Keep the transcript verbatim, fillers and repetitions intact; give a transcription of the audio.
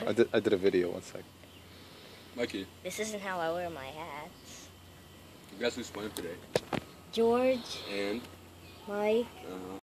I did, I did a video, one sec. Mikey. This isn't how I wear my hats. Guess who's playing today? George. And? Mike. Uh-huh.